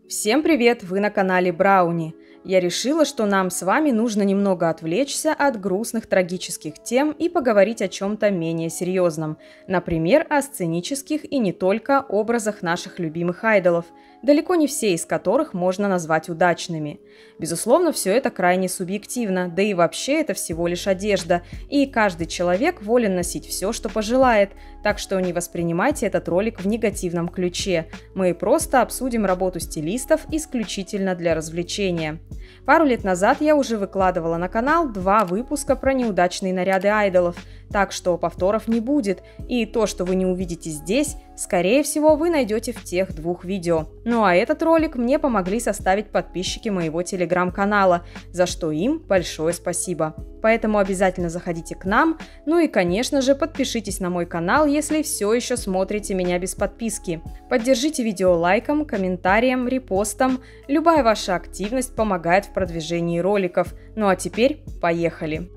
Всем привет! Вы на канале Брауни. Я решила, что нам с вами нужно немного отвлечься от грустных трагических тем и поговорить о чем-то менее серьезном. Например, о сценических и не только образах наших любимых айдолов, далеко не все из которых можно назвать удачными. Безусловно, все это крайне субъективно, да и вообще это всего лишь одежда, и каждый человек волен носить все, что пожелает, так что не воспринимайте этот ролик в негативном ключе. Мы просто обсудим работу стилистов исключительно для развлечения. Пару лет назад я уже выкладывала на канал 2 выпуска про неудачные наряды айдолов, так что повторов не будет, и то, что вы не увидите здесь, скорее всего, вы найдете в тех 2 видео. Ну а этот ролик мне помогли составить подписчики моего телеграм-канала, за что им большое спасибо. Поэтому обязательно заходите к нам, ну и, конечно же, подпишитесь на мой канал, если все еще смотрите меня без подписки. Поддержите видео лайком, комментарием, репостом. Любая ваша активность помогает в продвижении роликов. Ну а теперь поехали!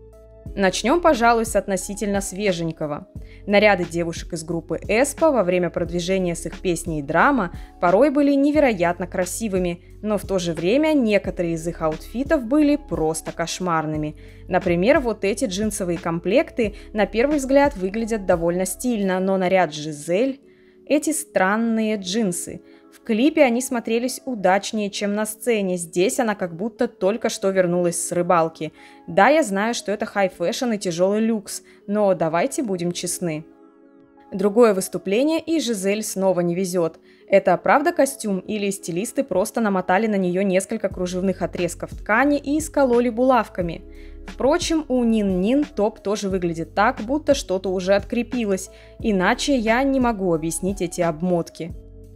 Начнем, пожалуй, с относительно свеженького. Наряды девушек из группы Aespa во время продвижения с их песней «Драма» порой были невероятно красивыми, но в то же время некоторые из их аутфитов были просто кошмарными. Например, вот эти джинсовые комплекты на первый взгляд выглядят довольно стильно, но наряд Жизель – эти странные джинсы. В клипе они смотрелись удачнее, чем на сцене. Здесь она как будто только что вернулась с рыбалки. Да, я знаю, что это хай-фэшн и тяжелый люкс, но давайте будем честны. Другое выступление, и Жизель снова не везет. Это правда костюм или стилисты просто намотали на нее несколько кружевных отрезков ткани и скололи булавками? Впрочем, у Нин топ тоже выглядит так, будто что-то уже открепилось, иначе я не могу объяснить эти обмотки.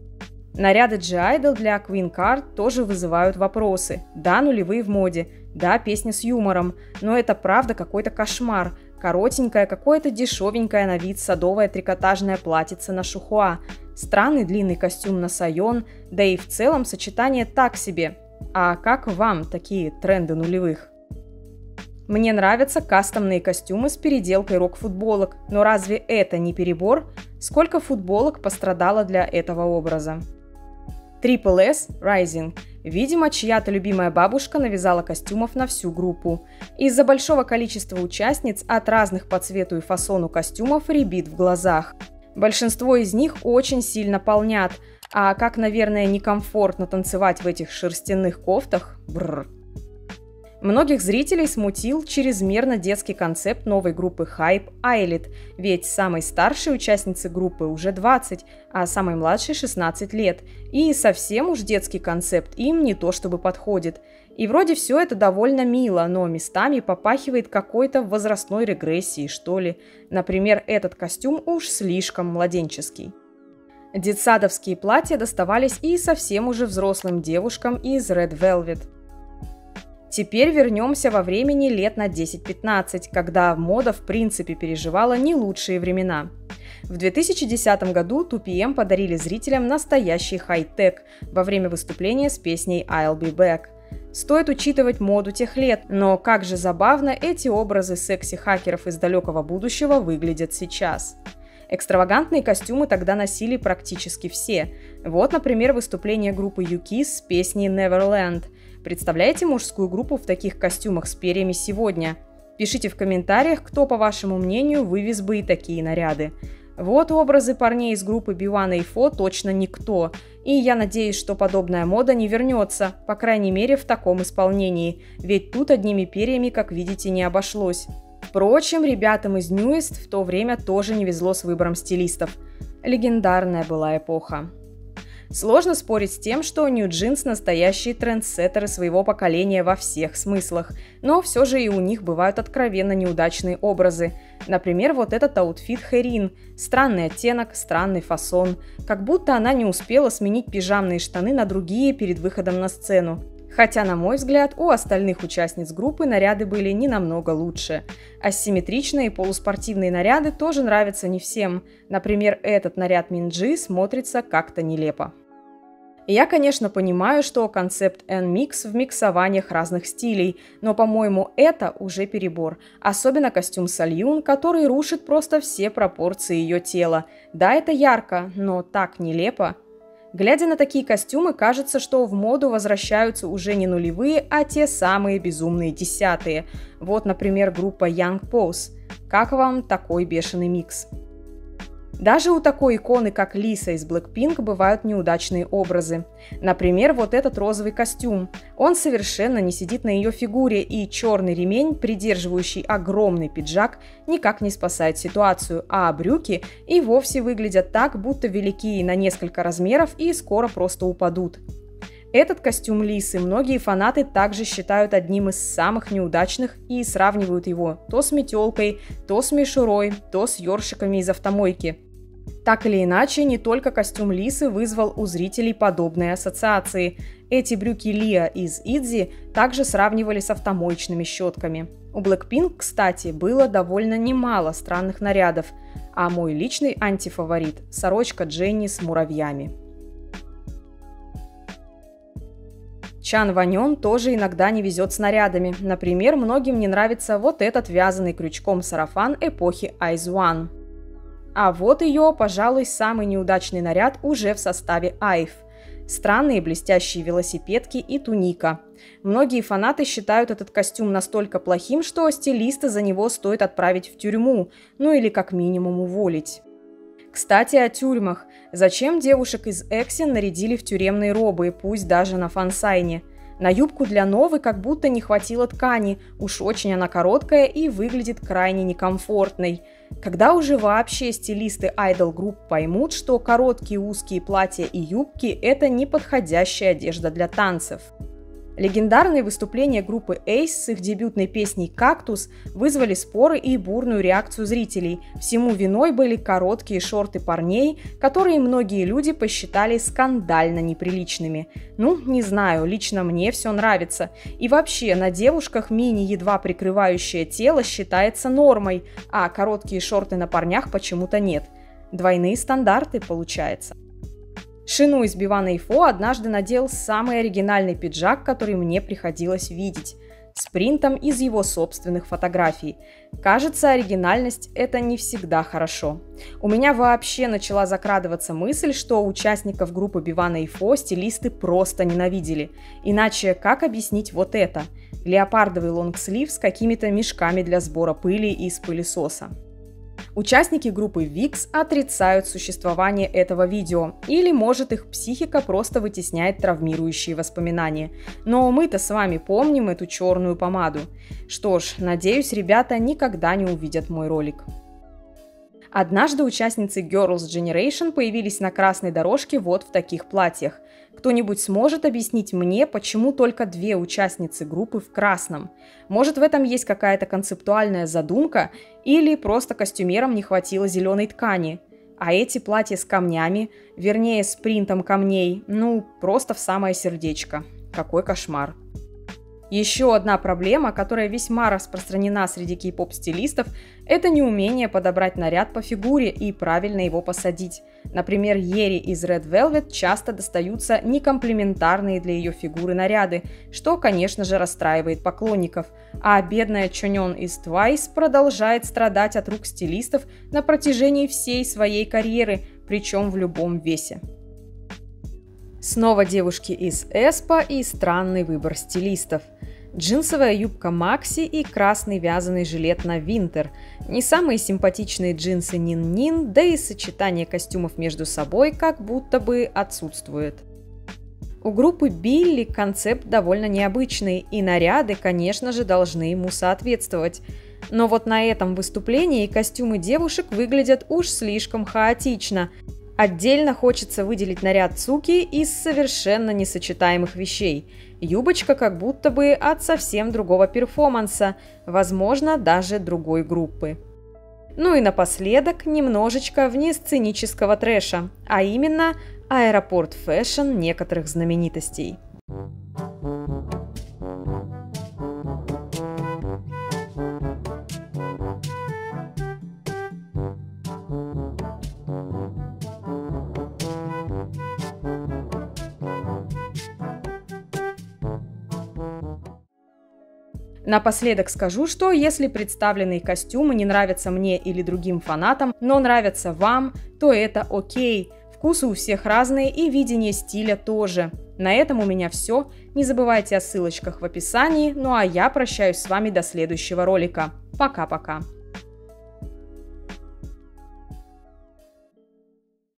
Наряды G-Idol для Queen Card тоже вызывают вопросы. Да, нулевые в моде, да, песня с юмором, но это правда какой-то кошмар. Коротенькое, какое-то дешевенькое на вид садовое трикотажное платьице на шухуа, странный длинный костюм на Сайон, да и в целом сочетание так себе. А как вам такие тренды нулевых? Мне нравятся кастомные костюмы с переделкой рок-футболок, но разве это не перебор? Сколько футболок пострадало для этого образа? Triple S Rising. Видимо, чья-то любимая бабушка навязала костюмов на всю группу. Из-за большого количества участниц от разных по цвету и фасону костюмов рябит в глазах. Большинство из них очень сильно полнят, а как, наверное, некомфортно танцевать в этих шерстяных кофтах. Бррр. Многих зрителей смутил чрезмерно детский концепт новой группы Hype Eyelet, ведь самой старшей участнице группы уже 20, а самой младшей 16 лет, и совсем уж детский концепт им не то чтобы подходит. И вроде все это довольно мило, но местами попахивает какой-то возрастной регрессией, что ли. Например, этот костюм уж слишком младенческий. Детсадовские платья доставались и совсем уже взрослым девушкам из Red Velvet. Теперь вернемся во времени лет на 10-15, когда мода в принципе переживала не лучшие времена. В 2010 году 2PM подарили зрителям настоящий хай-тек во время выступления с песней «I'll be back». Стоит учитывать моду тех лет, но как же забавно эти образы секси-хакеров из далекого будущего выглядят сейчас. Экстравагантные костюмы тогда носили практически все. Вот, например, выступление группы U-Kiss с песней «Neverland». Представляете мужскую группу в таких костюмах с перьями сегодня? Пишите в комментариях, кто, по вашему мнению, вывез бы и такие наряды. Вот образы парней из группы B1A4 точно никто. И я надеюсь, что подобная мода не вернется, по крайней мере в таком исполнении, ведь тут одними перьями, как видите, не обошлось. Впрочем, ребятам из Newest в то время тоже не везло с выбором стилистов. Легендарная была эпоха. Сложно спорить с тем, что New Jeans – настоящие трендсеттеры своего поколения во всех смыслах, но все же и у них бывают откровенно неудачные образы. Например, вот этот аутфит Хэрин – странный оттенок, странный фасон, как будто она не успела сменить пижамные штаны на другие перед выходом на сцену. Хотя, на мой взгляд, у остальных участниц группы наряды были не намного лучше. Асимметричные полуспортивные наряды тоже нравятся не всем. Например, этот наряд Минджи смотрится как-то нелепо. Я, конечно, понимаю, что концепт N-Mix в миксованиях разных стилей, но, по-моему, это уже перебор. Особенно костюм Сольюн, который рушит просто все пропорции ее тела. Да, это ярко, но так нелепо. Глядя на такие костюмы, кажется, что в моду возвращаются уже не нулевые, а те самые безумные десятые. Вот, например, группа Young Pose. Как вам такой бешеный микс? Даже у такой иконы, как Лиса из Blackpink, бывают неудачные образы. Например, вот этот розовый костюм. Он совершенно не сидит на ее фигуре, и черный ремень, придерживающий огромный пиджак, никак не спасает ситуацию, а брюки и вовсе выглядят так, будто велики на несколько размеров и скоро просто упадут. Этот костюм Лисы многие фанаты также считают одним из самых неудачных и сравнивают его то с метелкой, то с мишурой, то с ёршиками из автомойки. Так или иначе, не только костюм Лисы вызвал у зрителей подобные ассоциации. Эти брюки Лиа из ITZY также сравнивали с автомоечными щетками. У Blackpink, кстати, было довольно немало странных нарядов, а мой личный антифаворит – сорочка Дженни с муравьями. Чан Ваньон тоже иногда не везет с нарядами. Например, многим не нравится вот этот вязаный крючком сарафан эпохи IZ*ONE. А вот ее, пожалуй, самый неудачный наряд уже в составе IVE. Странные блестящие велосипедки и туника. Многие фанаты считают этот костюм настолько плохим, что стилиста за него стоит отправить в тюрьму, ну или как минимум уволить. Кстати, о тюрьмах. Зачем девушек из EXIN нарядили в тюремные робы, пусть даже на фансайне? На юбку для Новы как будто не хватило ткани, уж очень она короткая и выглядит крайне некомфортной. Когда уже вообще стилисты айдол-групп поймут, что короткие узкие платья и юбки – это неподходящая одежда для танцев? Легендарные выступления группы Ace с их дебютной песней «Кактус» вызвали споры и бурную реакцию зрителей. Всему виной были короткие шорты парней, которые многие люди посчитали скандально неприличными. Ну, не знаю, лично мне все нравится. И вообще, на девушках мини, едва прикрывающее тело, считается нормой, а короткие шорты на парнях почему-то нет. Двойные стандарты, получается. Шину из Бивана и Фо однажды надел самый оригинальный пиджак, который мне приходилось видеть, с принтом из его собственных фотографий. Кажется, оригинальность – это не всегда хорошо. У меня вообще начала закрадываться мысль, что участников группы Бивана и Фо стилисты просто ненавидели. Иначе как объяснить вот это? Леопардовый лонгслив с какими-то мешками для сбора пыли из пылесоса. Участники группы VIXX отрицают существование этого видео, или, может, их психика просто вытесняет травмирующие воспоминания. Но мы-то с вами помним эту черную помаду. Что ж, надеюсь, ребята никогда не увидят мой ролик. Однажды участницы Girls' Generation появились на красной дорожке вот в таких платьях. Кто-нибудь сможет объяснить мне, почему только 2 участницы группы в красном? Может, в этом есть какая-то концептуальная задумка, или просто костюмерам не хватило зеленой ткани? А эти платья с камнями, вернее, с принтом камней, ну, просто в самое сердечко. Какой кошмар. Еще одна проблема, которая весьма распространена среди кей-поп-стилистов, это неумение подобрать наряд по фигуре и правильно его посадить. Например, Ери из Red Velvet часто достаются некомплементарные для ее фигуры наряды, что, конечно же, расстраивает поклонников. А бедная Чоньон из Twice продолжает страдать от рук стилистов на протяжении всей своей карьеры, причем в любом весе. Снова девушки из aespa и странный выбор стилистов. Джинсовая юбка Макси и красный вязаный жилет на Winter. Не самые симпатичные джинсы Нин-Нин, да и сочетание костюмов между собой как будто бы отсутствует. У группы Билли концепт довольно необычный, и наряды, конечно же, должны ему соответствовать. Но вот на этом выступлении костюмы девушек выглядят уж слишком хаотично. Отдельно хочется выделить наряд Цуки из совершенно несочетаемых вещей. Юбочка как будто бы от совсем другого перформанса, возможно, даже другой группы. Ну и напоследок немножечко внесценического трэша, а именно аэропорт фэшн некоторых знаменитостей. Напоследок скажу, что если представленные костюмы не нравятся мне или другим фанатам, но нравятся вам, то это окей. В Вкусы у всех разные и видение стиля тоже. На этом у меня все. Не забывайте о ссылочках в описании. Ну а я прощаюсь с вами до следующего ролика. Пока-пока.